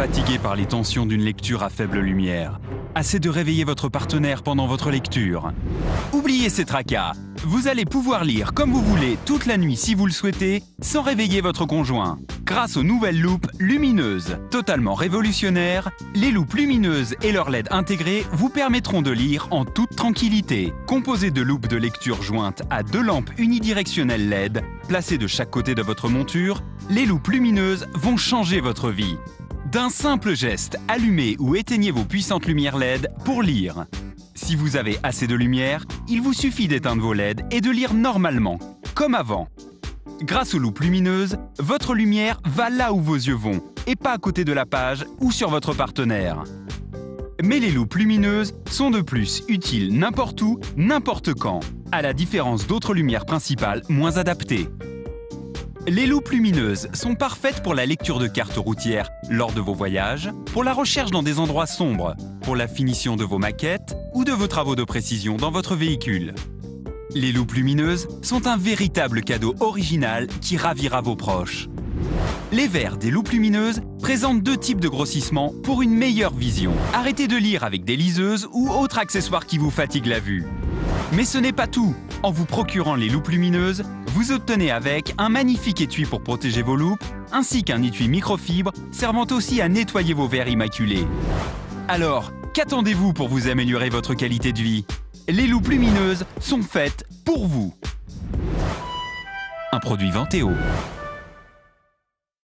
fatigué par les tensions d'une lecture à faible lumière? Assez de réveiller votre partenaire pendant votre lecture. Oubliez ces tracas. Vous allez pouvoir lire comme vous voulez toute la nuit si vous le souhaitez, sans réveiller votre conjoint. Grâce aux nouvelles loupes lumineuses. Totalement révolutionnaires, les loupes lumineuses et leur LED intégrée vous permettront de lire en toute tranquillité. Composées de loupes de lecture jointes à 2 lampes unidirectionnelles LED, placées de chaque côté de votre monture, les loupes lumineuses vont changer votre vie. D'un simple geste, allumez ou éteignez vos puissantes lumières LED pour lire. Si vous avez assez de lumière, il vous suffit d'éteindre vos LED et de lire normalement, comme avant. Grâce aux loupes lumineuses, votre lumière va là où vos yeux vont, et pas à côté de la page ou sur votre partenaire. Mais les loupes lumineuses sont de plus utiles n'importe où, n'importe quand, à la différence d'autres lumières principales moins adaptées. Les loupes lumineuses sont parfaites pour la lecture de cartes routières lors de vos voyages, pour la recherche dans des endroits sombres, pour la finition de vos maquettes ou de vos travaux de précision dans votre véhicule. Les loupes lumineuses sont un véritable cadeau original qui ravira vos proches. Les verres des loupes lumineuses présentent 2 types de grossissement pour une meilleure vision. Arrêtez de lire avec des liseuses ou autres accessoires qui vous fatiguent la vue. Mais ce n'est pas tout. En vous procurant les loupes lumineuses, vous obtenez avec un magnifique étui pour protéger vos loupes, ainsi qu'un étui microfibre servant aussi à nettoyer vos verres immaculés. Alors, qu'attendez-vous pour vous améliorer votre qualité de vie? Les loupes lumineuses sont faites pour vous. Un produit Venteo.